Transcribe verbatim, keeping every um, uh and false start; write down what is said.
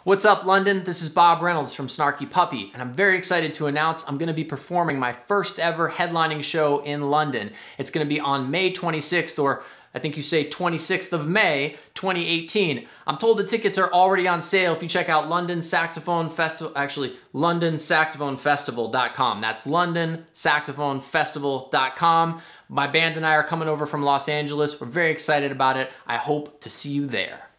What's up, London? This is Bob Reynolds from Snarky Puppy, and I'm very excited to announce I'm going to be performing my first ever headlining show in London. It's going to be on May twenty-sixth, or I think you say twenty-sixth of May, twenty eighteen. I'm told the tickets are already on sale if you check out London Saxophone Festival, actually, London Saxophone Festival dot com. That's London Saxophone Festival dot com. My band and I are coming over from Los Angeles. We're very excited about it. I hope to see you there.